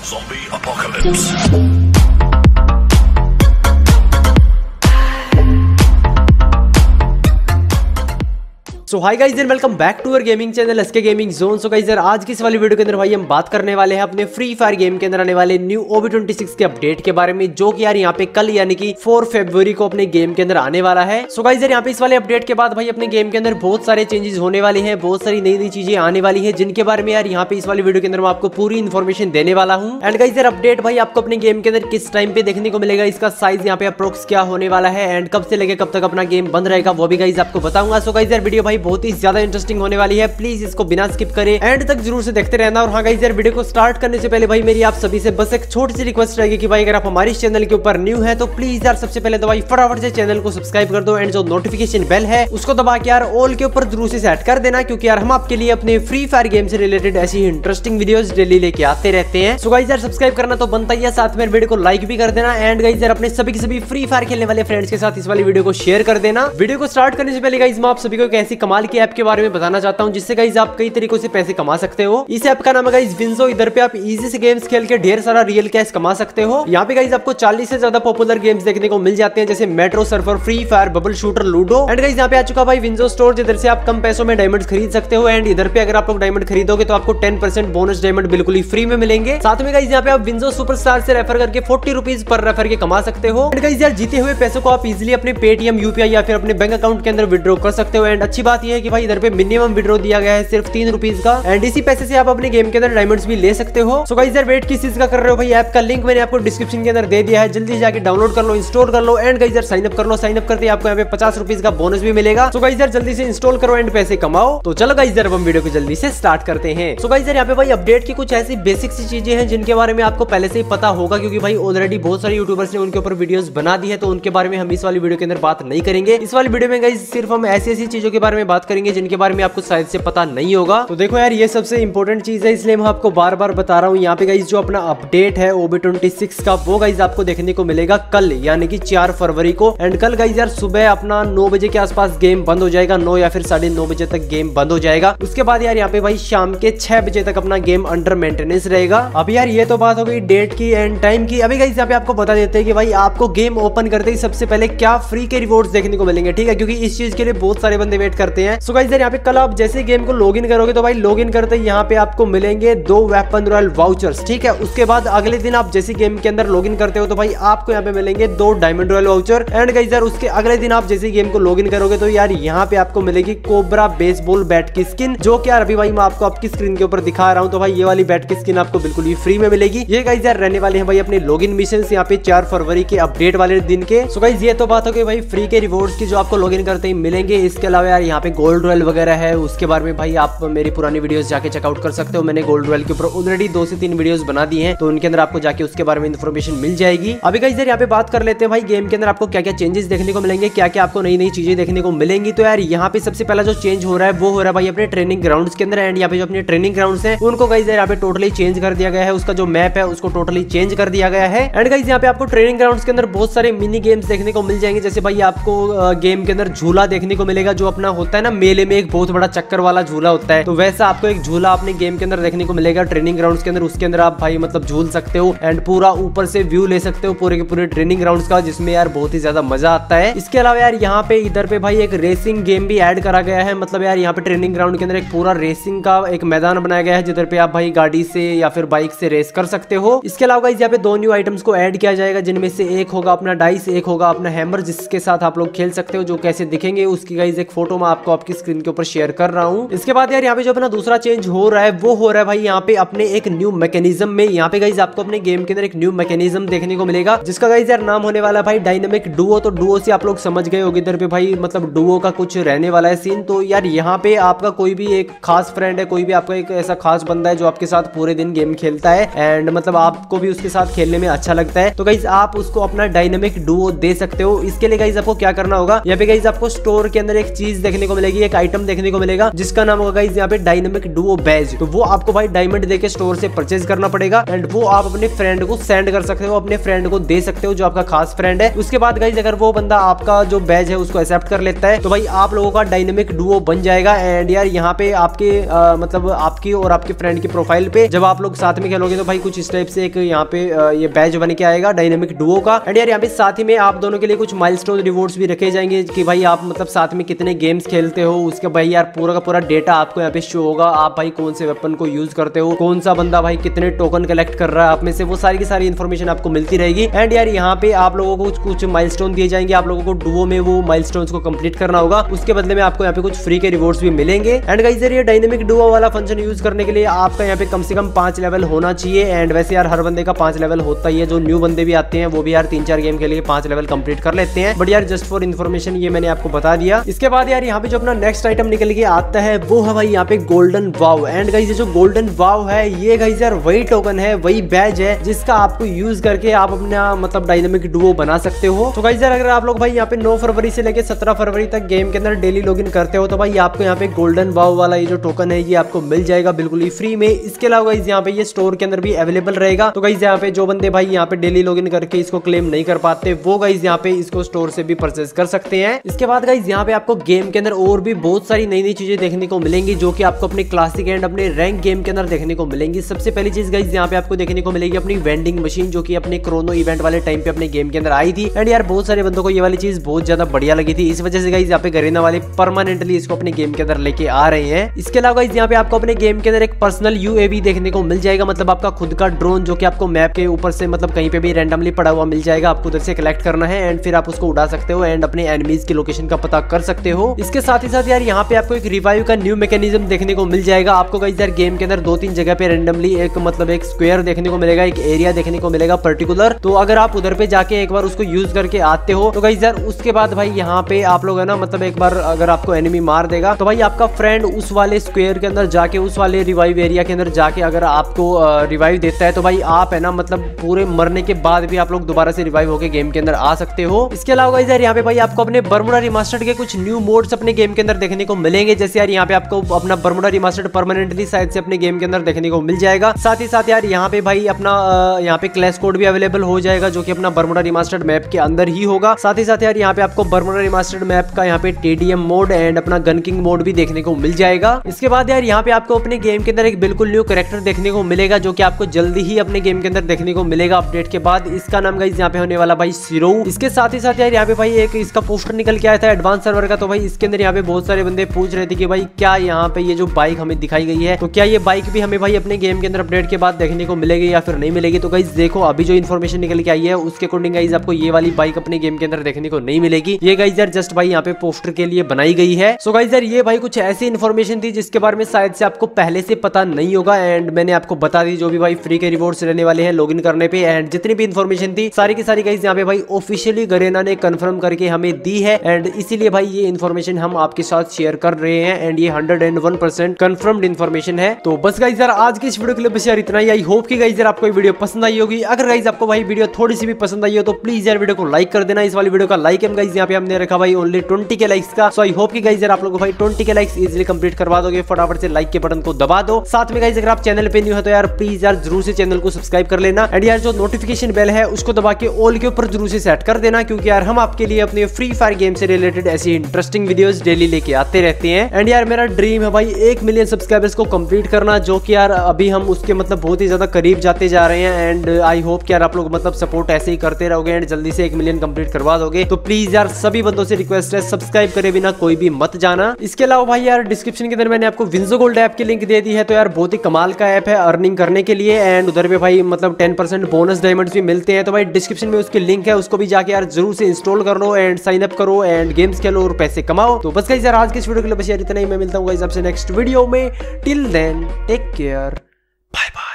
Zombie Apocalypse. So hi guys and welcome back to our gaming channel SK gaming zone. So guys यार आज की इस वाली video के अंदर भाई हम बात करने वाले हैं अपने फ्री फायर गेम के अंदर आने वाले न्यू OB26 के अपडेट के बारे में, जो कि यार यहाँ पे कल यानी कि 4 फरवरी को अपने गेम के अंदर आने वाला है। सो गाइस यार यहाँ पे इस वाले अपडेट के बाद भाई अपने गेम के अंदर बहुत सारे चेंजेस होने वाले हैं, बहुत सारी नई नई चीजें आने वाली है, जिनके बारे में यार यहाँ पे इस वाली वीडियो के अंदर मैं आपको पूरी इन्फॉर्मेशन देने वाला हूँ। एंड गाइस यार अपडेट भाई आपको अपने गेम के अंदर किस टाइम पे देखने को मिलेगा, इसका साइज यहाँ पे अप्रोक्स क्या होने वाला है एंड कब से लेके कब तक अपना गेम बंद रहेगा वो भी गाइस आपको बताऊंगा। सो गाइस यार वीडियो भाई बहुत ही ज्यादा इंटरेस्टिंग होने वाली है, प्लीज इसको बिना स्किप करे एंड तक जरूर से देखते रहना। और हाँ गाइस यार वीडियो को स्टार्ट करने से पहले भाई मेरी आप सभी से बस एक छोटी सी रिक्वेस्ट रहेगी कि भाई अगर आप हमारे चैनल के ऊपर न्यू है तो प्लीज यार सबसे पहले तो भाई फटाफट से चैनल को सब्सक्राइब कर दो एंड जो नोटिफिकेशन बेल है उसको दबा के यार ऑल के ऊपर जरूर से सेट कर देना, क्योंकि यार हम आपके लिए अपने फ्री फायर गेम से रिलेटेड ऐसी इंटरेस्टिंग वीडियोस डेली लेके आते रहते हैं। सो गाइस यार सब्सक्राइब करना तो बनता ही है, साथ में वीडियो को लाइक भी कर देना एंड गाइस यार अपने सभी के सभी फ्री फायर खेलने वाले फ्रेंड्स के साथ इस वाली वीडियो को शेयर कर देना। वीडियो को स्टार्ट करने से पहले गाइस मैं आप सभी को एक ऐसी कमाल की ऐप के बारे में बताना चाहता हूँ जिससे गाइस आप कई तरीकों से पैसे कमा सकते हो। इस ऐप का नाम है गाइस विंजो। इधर पे आप इजी से गेम्स खेल के ढेर सारा रियल कैश कमा सकते हो। यहाँ पे गाइस आपको 40 से ज्यादा पॉपुलर गेम्स देखने को मिल जाते हैं, जैसे metro surfer, free fire, bubble shooter, ludo. And guys यहाँ पे आ चुका भाई विंजो स्टोर, जिधर से आप कम पैसों में डायमंड खरीद सकते हो। एंड इधर पे अगर आप लोग डायमंड खरीदोगे तो आपको 10% बोनस डायमंड बिल्कुल ही फ्री में मिलेंगे। साथ में गाइस यहाँ पे आप विंजो सुपरस्टार से रेफर करके 40 रुपीज पर रेफर के कमा सकते हो। एंड गाइस यार जीते हुए पैसों को आप इजिली अपने पेटीएम, यूपीआई या फिर अपने बैंक अकाउंट के अंदर विड्रॉ कर सकते हो। एंड अच्छी बात यह है कि भाई इधर पे मिनिमम विड्रॉ दिया गया है सिर्फ 3 रुपीज का, एंड इसी पैसे से आप अपने गेम के अंदर डायमंड्स भी ले सकते हो। सो गाइस यार वेट किस चीज का कर रहे हो भाई, ऐप का लिंक मैंने आपको डिस्क्रिप्शन के अंदर दे दिया है, जल्दी जाके डाउनलोड कर लो, इंस्टॉल कर लो एंड गाइस यार साइन अप कर लो। साइन अप करते ही आपको यहाँ पे 50 रुपीज का बोनस भी मिलेगा। सो गाइस यार जल्दी से इंस्टॉल करो एंड पैसे कमाओ। तो चलो गाइस यार हम वीडियो को जल्दी से स्टार्ट करते हैं। सो गाइस यार यहाँ पे भाई अपडेट की कुछ ऐसी बेसिक सी चीजें हैं जिनके बारे में आपको पहले से ही पता होगा, क्योंकि भाई ऑलरेडी बहुत सारे यूट्यूबर्स ने उनके ऊपर वीडियोस बना दी है, तो उनके बारे में हम इस वाली वीडियो के अंदर बात नहीं करेंगे। इस वाली वीडियो में गाइस सिर्फ हम ऐसी ऐसी चीजों के बारे में बात करेंगे जिनके बारे में आपको शायद से पता नहीं होगा। तो देखो यार ये सबसे इंपॉर्टेंट चीज है, इसलिए मैं आपको बार बार बता रहा हूँ। यहाँ पे गाइस जो अपना अपडेट है OB26 का वो गाइस आपको देखने को मिलेगा कल यानी कि 4 फरवरी को। एंड कल गाइस यार सुबह अपना 9 बजे के आसपास गेम बंद हो जाएगा, 9 या फिर 9:30 बजे तक गेम बंद हो जाएगा। उसके बाद यार यहाँ पे भाई शाम के 6 बजे तक अपना गेम अंडर मेंटेनेंस रहेगा। अभी यार ये तो बात हो गई डेट की एंड टाइम की। अभी गाइस यहाँ पे आपको बता देते हैं कि भाई आपको गेम ओपन करते ही सबसे पहले क्या फ्री के रिवॉर्ड्स देखने को मिलेंगे, ठीक है, क्योंकि इस चीज के लिए बहुत सारे बंदे वेट करते हैं। सो गाइस यार यहाँ पे कल आप जैसे गेम को लॉग इन करोगे तो भाई लॉग इन करते ही यहाँ पे आपको मिलेंगे 2 वेपन रॉयल वाउचर्स, ठीक है। उसके बाद अगले दिन आप जैसे गेम के अंदर लॉगिन करते हो तो भाई आपको यहाँ पे मिलेंगे 2 diamond royal voucher. And guys यार उसके अगले दिन आप जैसे गेम को लॉगिन करोगे तो यार यहाँ पे आपको मिलेगी कोबरा बेसबॉल बैट की स्किन, जो कि यार अभी भाई मैं आपको आपकी स्क्रीन के ऊपर दिखा रहा हूँ। तो भाई ये वाली बैट की स्किन आपको बिल्कुल ही फ्री में मिलेगी। ये गाइस यार रहने वाले हैं भाई अपने लॉगिन मिशन यहाँ पे 4 फरवरी के अपडेट वाले दिन के। सो गाइस ये तो बात हो गई भाई फ्री के रिवॉर्ड्स की जो आपको लॉगिन करते ही मिलेंगे। इसके अलावा यार यहाँ पे गोल्ड रॉयल वगैरह है, उसके बारे में भाई आप मेरी पुरानी वीडियोस जाके चेकआउट कर सकते हो। मैंने गोल्ड रॉयल के ऊपर ऑलरेडी 2 से 3 वीडियोस बना दी हैं, तो उनके अंदर आपको जाके उसके बारे में इन्फॉर्मेशन मिल जाएगी। अभी गाइस यार यहाँ पे बात कर लेते हैं भाई गेम के अंदर आपको क्या क्या चेंजेस देखने को मिलेंगे, क्या क्या आपको नई नई चीजें देखने को मिलेंगी। तो यार यहाँ पे सबसे पहला जो चेंज हो रहा है वो हो रहा है भाई अपने ट्रेनिंग ग्राउंड्स के अंदर। एंड यहाँ पे जो अपने ट्रेनिंग ग्राउंड्स हैं उनको गाइस यहाँ पे टोटली चेंज कर दिया गया है, उसका जो मैप है उसको टोटली चेंज कर दिया गया है। एंड गाइस यहाँ पे आपको ट्रेनिंग ग्राउंड्स के अंदर बहुत सारे मिनी गेम्स देखने को मिल जाएंगे, जैसे भाई आपको गेम के अंदर झूला देखने को मिलेगा, जो अपना होता है ना मेले में एक बहुत बड़ा चक्कर वाला झूला होता है, तो वैसा आपको एक झूला अपने गेम के अंदर देखने को मिलेगा ट्रेनिंग ग्राउंड्स के अंदर। उसके अंदर आप भाई मतलब झूल सकते हो एंड पूरा ऊपर से व्यू ले सकते हो पूरे के पूरे ट्रेनिंग ग्राउंड्स का, जिसमें यार बहुत ही ज्यादा मजा आता है। इसके अलावा यार यहाँ पे इधर पे भाई एक रेसिंग गेम भी ऐड करा गया है, मतलब यार यहाँ पे ट्रेनिंग ग्राउंड के अंदर एक पूरा रेसिंग का एक मैदान बनाया गया है, जिधर पे आप भाई गाड़ी से या फिर बाइक से रेस कर सकते हो। इसके अलावा यहाँ पे 2 न्यू आइटम्स को ऐड किया जाएगा, जिनमें से एक होगा अपना डाइस, एक होगा अपना हैमर, जिसके साथ आप लोग खेल सकते हो। जो कैसे दिखेंगे उसकी गाइस एक फोटो मैं आपको आपकी स्क्रीन के ऊपर शेयर कर रहा हूँ। इसके बाद यार यहाँ पे जो अपना दूसरा चेंज हो रहा है वो हो रहा है भाई यहाँ पे अपने एक न्यू मैकेनिज्म में। यहाँ पे गाइस आपको अपने गेम के अंदर एक न्यू मैकेनिज्म देखने को मिलेगा, जिसका गाइस यार नाम होने वाला भाई डायनामिक डुओ। तो डुओ से आप लोग समझ गए होंगे इधर पे भाई मतलब डुओ का कुछ रहने वाला है सीन। तो यार यहाँ पे आपका कोई भी एक खास फ्रेंड है, कोई भी आपका एक ऐसा खास बंदा है जो आपके साथ पूरे दिन गेम खेलता है एंड मतलब आपको भी उसके साथ खेलने में अच्छा लगता है, तो गाइस आप उसको अपना डायनामिक डुओ दे सकते हो। इसके लिए गाइस आपको क्या करना होगा, यहाँ पे गाइस आपको स्टोर के अंदर एक चीज देखने को मिलेगी, एक आइटम देखने को मिलेगा जिसका नाम होगा गाइस यहाँ पे डायनामिक डुओ बैज। तो वो आपको भाई डायमंड देके स्टोर से परचेज करना पड़ेगा एंड वो आप अपने फ्रेंड को सेंड कर सकते हो, अपने फ्रेंड को दे सकते हो जो आपका खास फ्रेंड है। उसके बाद गाइस अगर वो बंदा आपका जो बैज है उसको एक्सेप्ट कर लेता है तो भाई आप लोगों का डायनामिक डुओ बन जाएगा। एंड यार यहाँ पे आपके मतलब आपकी और आपके फ्रेंड की प्रोफाइल पे जब आप लोग साथ में खेलोगे तो भाई कुछ इस टाइप से एक यहाँ पे ये बैज बन के आएगा डायनामिक डुओ का। एंड यार यहाँ पे साथ ही में आप दोनों के लिए कुछ माइलस्टोन रिवॉर्ड्स भी रखे जाएंगे कि भाई आप मतलब साथ में कितने गेम्स खेलते हो, उसके भाई यार पूरा का पूरा डेटा आपको यहाँ पे शो होगा। आप भाई कौन से वेपन को यूज करते हो, कौन सा बंदा भाई कितने टोकन कलेक्ट कर रहा है आप में से, वो सारी की सारी इन्फॉर्मेशन आपको मिलती रहेगी। एंड यार यहाँ पे आप लोगों को कुछ माइलस्टोन दिए जाएंगे, आप लोगों को डुओ में वो माइलस्टोन्स को कंप्लीट करना होगा, उसके बदले में आपको यहाँ पे कुछ फ्री के रिवॉर्ड्स भी मिलेंगे। एंड गाइस यार ये डायनामिक डुओ वाला फंक्शन यूज करने के लिए आपका यहाँ पे कम से कम 5 लेवल होना चाहिए। एंड वैसे यार हर बंदे का 5 लेवल होता ही है, जो न्यू बंदे भी आते हैं वो भी यार 3-4 गेम के लिए 5 लेवल कंप्लीट कर लेते हैं। बट यार जस्ट फॉर इन्फॉर्मेशन ये मैंने आपको बता दिया। इसके बाद यार यहाँ पे जो अपना नेक्स्ट आइटम निकल के आता है वो है भाई यहाँ पे गोल्डन वाव। एंड गाइस ये जो गोल्डन वाव है ये गाइस यार वही टोकन है, वही बैज है जिसका आपको यूज करके आप अपना मतलब डायनामिक डुओ बना सकते हो। तो गाइस यार अगर आप लोग भाई यहाँ पे 9 फरवरी से लेके 17 फरवरी तक गेम के अंदर डेली लॉगिन करते हो तो भाई आपको यहाँ पे गोल्डन वाव वाला ये जो टोकन है ये आपको मिल जाएगा बिल्कुल ही फ्री में। इसके अलावा गाइस यहाँ पे ये स्टोर के अंदर भी अवेलेबल रहेगा। तो गाइस यहाँ पे जो बंदे भाई यहाँ पे डेली लॉगिन करके इसको क्लेम नहीं कर पाते वो गाइस यहाँ पे इसको स्टोर से भी परचेज कर सकते हैं। इसके बाद गाइस यहाँ पे आपको गेम के अंदर और भी बहुत सारी नई नई चीजें देखने को मिलेंगी जो कि आपको अपने क्लासिक एंड अपने रैंक गेम के अंदर देखने को मिलेंगी। सबसे पहली चीज गाइस यहाँ पे आपको देखने को मिलेगी अपनी वेंडिंग मशीन जो कि अपने क्रोनो इवेंट वाले टाइम पे अपने गेम के अंदर आई थी। एंड यार बहुत सारे बंदों को ये वाली चीज बहुत ज्यादा बढ़िया लगी थी, इस वजह से गाइस यहाँ पे गरीना वाले परमानेंटली इसको अपने गेम के अंदर लेके आ रहे हैं। इसके अलावा गाइस यहाँ पे आपको अपने गेम के अंदर एक पर्सनल यूएवी देखने को मिल जाएगा, मतलब आपका खुद का ड्रोन जो कि आपको मैप के ऊपर से मतलब कहीं पे भी रैंडमली पड़ा हुआ मिल जाएगा। आपको उधर से कलेक्ट करना है एंड फिर आप उसको उड़ा सकते हो एंड अपने एनिमीज की लोकेशन का पता कर सकते हो। इसके साथ ही साथ यार यहाँ पे आपको एक रिवाइव का न्यू मैकेनिज्म देखने को मिल जाएगा। आपको गाइस यार गेम के अंदर 2-3 जगह पे रैंडमली एक मतलब एक स्क्वायर देखने को मिलेगा, एक एरिया देखने को मिलेगा पर्टिकुलर। तो अगर आप उधर पे जाके एक बार उसको यूज करके आते हो तो गाइस यार उसके बाद भाई यहाँ पे आप लोग है ना मतलब एक बार अगर आपको एनिमी मार देगा तो भाई आपका फ्रेंड उस वाले स्क्वायर के अंदर जाके उस वाले रिवाइव एरिया के अंदर जाके अगर आपको रिवाइव देता है तो भाई आप है ना मतलब पूरे मरने के बाद भी आप लोग दोबारा से रिवाइव होके गेम के अंदर आ सकते हो। इसके अलावा गाइस यार यहाँ पे भाई आपको अपने बर्मुडा रिमास्टर्ड के कुछ न्यू मोड्स अपने गेम के अंदर देखने को मिलेंगे। जैसे यार यहाँ पे आपको अपना बर्मुडा रिमास्टर्ड परमानेंटली शायद से अपने गेम के अंदर देखने को मिल जाएगा। साथ ही साथ यार यहाँ पे भाई अपना यहाँ पे क्लैश कोड भी अवेलेबल हो जाएगा जो कि अपना बर्मुडा रिमास्टर्ड मैप के अंदर ही होगा। साथ ही साथ यार यहाँ पे आपको बर्मुडा रिमास्टर्ड मैप का यहाँ पे टीडीएम मोड एंड अपना गन किंग मोड भी देखने को मिल जाएगा। इसके बाद यार यहाँ पे आपको अपने गेम के अंदर एक बिल्कुल न्यू कैरेक्टर देखने को मिलेगा जो कि आपको जल्दी ही अपने गेम के अंदर देखने को मिलेगा अपडेट के बाद। इसका नाम गाइस यहाँ पे होने वाला भाई सिरो। इसके साथ ही साथ यार यहाँ पे भाई एक इसका पोस्टर निकल के आया था एडवांस सर्वर का। तो भाई इसके अंदर यहाँ पे बहुत सारे बंदे पूछ रहे थे कि भाई क्या यहाँ पे ये जो बाइक हमें दिखाई गई है तो क्या ये बाइक भी हमें भाई अपने गेम के अंदर अपडेट के बाद देखने को मिलेगी या फिर नहीं मिलेगी। तो गाइस देखो अभी जो इन्फॉर्मेशन निकल के आई है उसके अकॉर्डिंग गाइस आपको ये वाली बाइक अपने गेम के अंदर देखने को नहीं मिलेगी। ये गाइस यार जस्ट भाई यहाँ पे पोस्टर के लिए बनाई गई है। सो गाइस यार ये भाई कुछ ऐसी इन्फॉर्मेशन थी जिसके बारे में शायद से आपको पहले से पता नहीं होगा एंड मैंने आपको बता दी जो भी भाई फ्री के रिवॉर्ड्स रहने वाले हैं लॉगिन करने पे। एंड जितनी भी इन्फॉर्मेशन थी सारी की सारी गाइस यहाँ पे भाई ऑफिशियली गरीना ने कंफर्म करके हमें दी है एंड इसीलिए भाई ये इन्फॉर्मेशन हम आपके साथ शेयर कर रहे हैं एंड ये 101% कंफर्म्ड इन्फॉर्मेशन है। तो बस गाइस यार आज की इस वीडियो के लिए बस यार इतना ही। आई होप कि गाइस यार आपको ये वीडियो पसंद आई होगी। अगर गाइस आपको भाई वीडियो थोड़ी सी भी पसंद आई हो तो प्लीज यार वीडियो को लाइक कर देना। इस वाली वीडियो का लाइक एम गाइस यहाँ पे हमने रखा भाई ओनली 20 के लाइक्स का। सो आई होप कि गाइस यार आप लोगों को भाई 20 के लाइक्स इजीली कंप्लीट करवा दोगे। फटाफट से लाइक के बटन को दबा दो। साथ में गाइस अगर आप चैनल पे न्यू हो तो यार प्लीज यार जरूर से चैनल को सब्सक्राइब कर लेना एंड यार जो नोटिफिकेशन बेल है उसको दबा के ऑल के ऊपर जरूर से सेट कर देना क्योंकि यार हम आपके लिए अपने फ्री फायर गेम से रिलेटेड ऐसी इंटरेस्टिंग वीडियोस डेली लेके आते रहते हैं। एंड यार मेरा ड्रीम है भाई 1 मिलियन सब्सक्राइबर्स को कंप्लीट करना जो कि यार अभी हम उसके मतलब बहुत ही ज्यादा करीब जाते जा रहे हैं। एंड आई होप कि यार आप लोग मतलब सपोर्ट ऐसे ही करते रहोगे एंड जल्दी से 1 मिलियन कंप्लीट करवा दोगे। तो प्लीज यार सभी बंदों से रिक्वेस्ट है सब्सक्राइब करे बिना कोई भी मत जाना। इसके अलावा भाई यार डिस्क्रिप्शन के अंदर मैंने आपको विंजो गोल्ड ऐप की लिंक दे दी है। तो यार बहुत ही कमाल का ऐप है अर्निंग करने के लिए एंड उधर पे भाई मतलब 10% बोनस डायमंड्स भी मिलते हैं। तो भाई डिस्क्रिप्शन में उसकी लिंक है, उसको भी जाके यार जरूर से इंस्टॉल कर लो एंड साइन अप करो एंड गेम्स खेलो और पैसे कमाओ। तो बस गाइस यार आज के इस वीडियो के लिए बस यार इतना ही। मैं मिलता हूँ गाइस आपसे नेक्स्ट वीडियो में। Till then take care, bye bye.